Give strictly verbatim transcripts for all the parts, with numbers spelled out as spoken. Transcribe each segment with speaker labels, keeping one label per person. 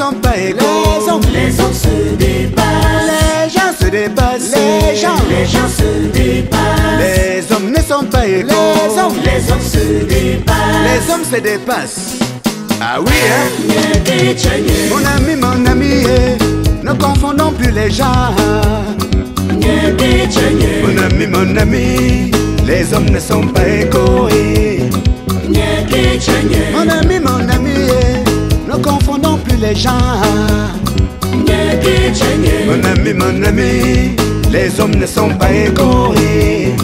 Speaker 1: sont pas égaux.
Speaker 2: Les hommes, les hommes se dépassent.
Speaker 1: Les gens se dépassent.
Speaker 2: Les gens, les gens se dépassent.
Speaker 1: Les hommes ne sont pas égaux.
Speaker 2: Les hommes, les hommes se dépassent.
Speaker 1: Les hommes se dépassent. Ah oui, hein?
Speaker 2: Nyeke chenye.
Speaker 1: Mon ami, mon ami, eh, ne confondons plus les gens.
Speaker 2: Nyeke chenye.
Speaker 1: Mon ami, mon ami, les hommes ne sont pas égaux. eh.
Speaker 2: Nyeke chenye.
Speaker 1: Mon ami, mon ami, eh, ne confondons plus les gens.
Speaker 2: Nyeke chenye.
Speaker 1: Mon ami, mon ami, les hommes ne sont pas égaux. eh.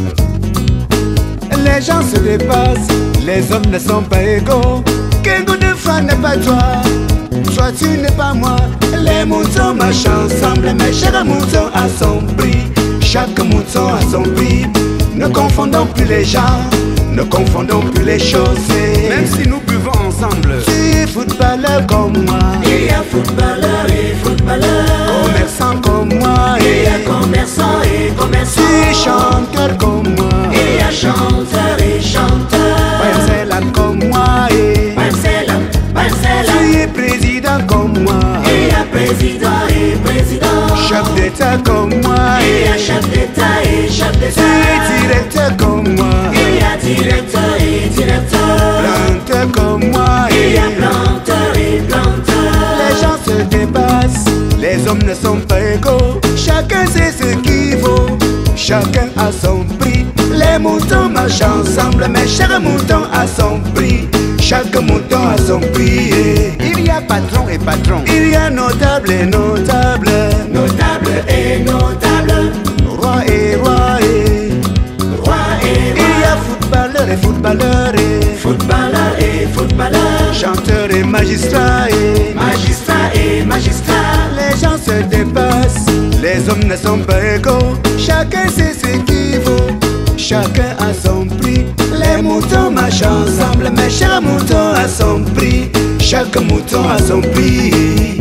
Speaker 1: Les gens se dépassent, les hommes ne sont pas égaux. Quel goût de fan n'est pas toi, toi tu n'es pas moi. Les moutons marchent ensemble, mais chaque mouton a son prix. Chaque mouton a son prix. Ne confondons plus les gens, ne confondons plus les choses. Même si nous buvons ensemble, tu es footballeur comme moi.
Speaker 2: Il y a footballeur et footballeur.
Speaker 1: Commerçant comme moi.
Speaker 2: Il y a commerçant et commerçant.
Speaker 1: Tu es chanteur comme moi.
Speaker 2: Il y a chanteur et chanteur.
Speaker 1: Barcelone comme moi. eh.
Speaker 2: Barcelone, Barcelone.
Speaker 1: Tu es président comme moi.
Speaker 2: Il y a président et président.
Speaker 1: Chef d'État comme moi.
Speaker 2: Il y a chef d'État et chef
Speaker 1: Tu
Speaker 2: d'État.
Speaker 1: es directeur comme moi.
Speaker 2: Il y a directeur et directeur.
Speaker 1: Planteur comme moi.
Speaker 2: Il y a planteur et planteur.
Speaker 1: Les gens se dépassent, les hommes ne sont pas égaux. Chacun sait ce qu'il vaut, chacun a son prix. Les moutons marchent ensemble, mais chaque mouton a son prix. Chaque mouton a son prix. Il y a patron et patron, il y a notable et notable,
Speaker 2: Notable et notable.
Speaker 1: roi et roi. et
Speaker 2: Roi et
Speaker 1: Il y
Speaker 2: roi.
Speaker 1: a footballeur et footballeur, et
Speaker 2: Footballeur et footballeur.
Speaker 1: chanteur et magistrat. et
Speaker 2: Magistrat et magistrat.
Speaker 1: Les gens se dépassent, les hommes ne sont pas égaux. Chacun sait ce qu'il vaut, chacun a son prix. Les moutons marchent ensemble, mais chaque mouton a son prix. Chaque mouton a son prix.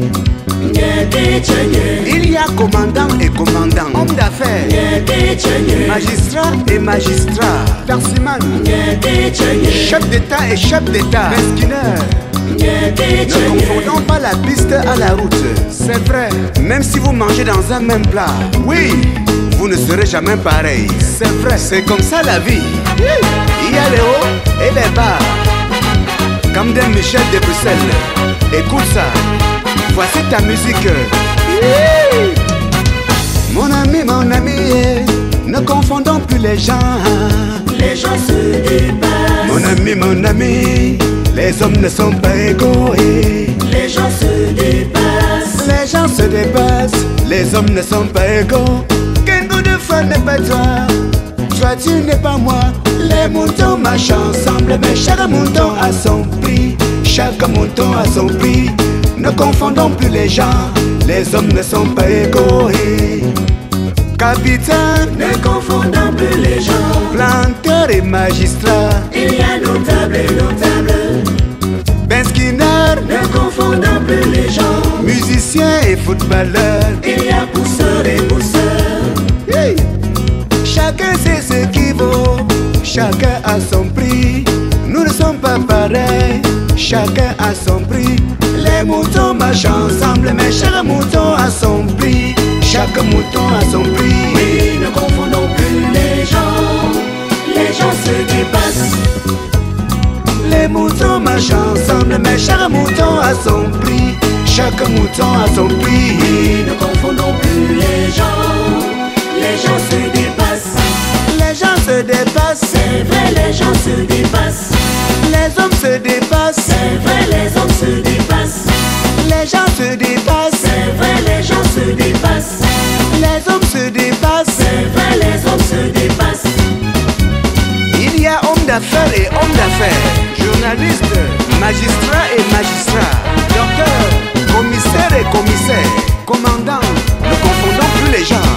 Speaker 2: Nyeke chenye.
Speaker 1: Il y a commandant et commandant, homme d'affaires,
Speaker 2: Nyeke chenye.
Speaker 1: magistrat et magistrat, taximan,
Speaker 2: Nyeke chenye.
Speaker 1: chef d'État et chef d'État, mesquineur.
Speaker 2: Nyeke
Speaker 1: Ne
Speaker 2: chenye.
Speaker 1: confondons pas la piste à la route. C'est vrai, même si vous mangez dans un même plat, oui, vous ne serez jamais pareil. C'est vrai, c'est comme ça la vie. Il y a les hauts et les bas. Comme d'un Michel de Bruxelles. Écoute ça, voici ta musique. Mon ami, mon ami, ne confondons plus les gens.
Speaker 2: Les gens se dépassent.
Speaker 1: Mon ami, mon ami, les hommes ne sont pas égaux.
Speaker 2: Les gens se dépassent.
Speaker 1: Les gens se dépassent, les hommes ne sont pas égaux. Quel goût de fan n'est pas toi, toi tu n'es pas moi. Les moutons marchent ensemble, mais chaque mouton a son prix. Chaque mouton a son prix. Ne confondons plus les gens, les hommes ne sont pas égaux. Capitaine,
Speaker 2: Ne confondons plus les gens.
Speaker 1: planteur et magistrat,
Speaker 2: Il y a notable et notable.
Speaker 1: Ben Skinner,
Speaker 2: Ne confondons plus les gens.
Speaker 1: musicien et footballeur.
Speaker 2: Il y a pousseur et pousseur.
Speaker 1: Hey! Chacun sait ce qu'il vaut, chacun a son prix. Nous ne sommes pas pareils, chacun a son prix. Les moutons marchent ensemble, mais chaque mouton a son prix. Chaque mouton a son prix.
Speaker 2: Oui, ne confondons plus les gens. Les gens se dépassent.
Speaker 1: Les moutons marchent ensemble, mais chaque mouton a son prix. Chaque mouton a son prix.
Speaker 2: Oui, ne confondons plus les gens. Les gens se dépassent.
Speaker 1: Les gens se dépassent,
Speaker 2: C'est vrai, les gens se dépassent.
Speaker 1: les hommes se dépassent,
Speaker 2: C'est vrai, les hommes se dépassent.
Speaker 1: les gens se dépassent,
Speaker 2: C'est vrai, les gens se dépassent.
Speaker 1: les hommes se dépassent.
Speaker 2: C'est vrai, les hommes se dépassent.
Speaker 1: Il y a hommes d'affaires et hommes d'affaires, journalistes, magistrats et magistrats, docteurs, commissaires et commissaires, commandants. Ne confondons plus les gens.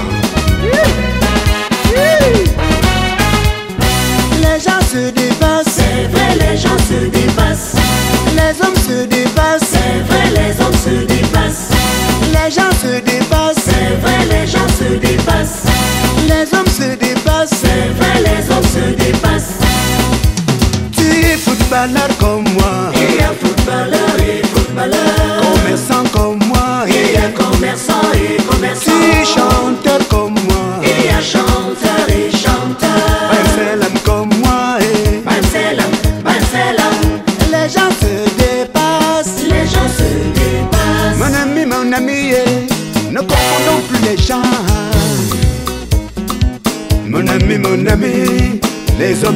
Speaker 1: Les gens se dépassent,
Speaker 2: C'est vrai, les gens se dépassent.
Speaker 1: les hommes se dépassent,
Speaker 2: C'est vrai, les hommes se dépassent.
Speaker 1: les gens se dépassent,
Speaker 2: C'est vrai, les gens se dépassent.
Speaker 1: les hommes se dépassent.
Speaker 2: C'est vrai, les hommes se dépassent.
Speaker 1: Tu es footballeur comme moi,
Speaker 2: Il y a footballeur et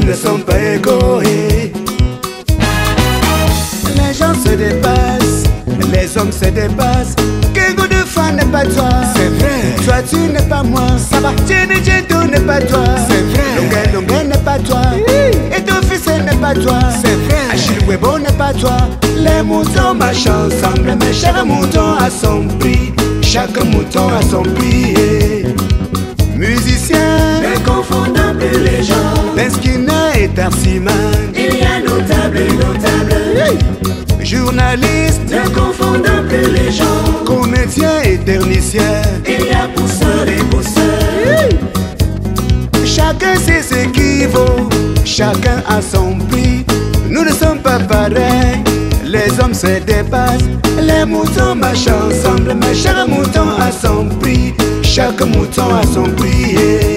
Speaker 1: ne sont pas égaux. Et les gens se dépassent, les hommes se dépassent. Kengo de fan n'est pas toi,
Speaker 3: c'est vrai.
Speaker 1: Toi tu n'es pas moi, ça va. Jenny Jeto n'est pas toi,
Speaker 3: c'est vrai.
Speaker 1: Longue Longue n'est pas toi, et ton fils n'est pas toi,
Speaker 3: c'est vrai.
Speaker 1: Achille Webo n'est pas toi. Les moutons marchent ensemble, mais chaque mouton a son prix. Chaque mouton a son prix. Musicien,
Speaker 2: ne confondons plus les gens.
Speaker 1: Benskina et Tarsiman,
Speaker 2: il y a notable et notable.
Speaker 1: Journaliste,
Speaker 2: ne confondons plus les gens.
Speaker 1: Comédien et technicien,
Speaker 2: il y a pousseur et pousseur.
Speaker 1: Chacun sait ce qu'il vaut, chacun a son prix. Nous ne sommes pas pareils, les hommes se dépassent. Les moutons marchent ensemble, mais chaque mouton a son prix. Chaque mouton a son prix.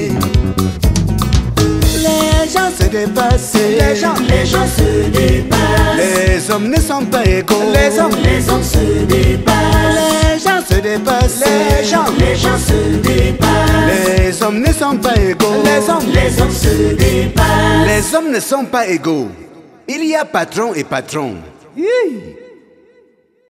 Speaker 1: Les gens se dépassent,
Speaker 2: les gens, les gens se dépassent.
Speaker 1: Les hommes ne sont pas égaux,
Speaker 2: les hommes, les hommes se dépassent.
Speaker 1: Les gens se dépassent,
Speaker 2: les gens, les gens se dépassent.
Speaker 1: Les hommes ne sont pas égaux,
Speaker 2: les hommes, les hommes se dépassent.
Speaker 1: Les hommes ne sont pas égaux. Il y a patron et patron.
Speaker 3: Hi.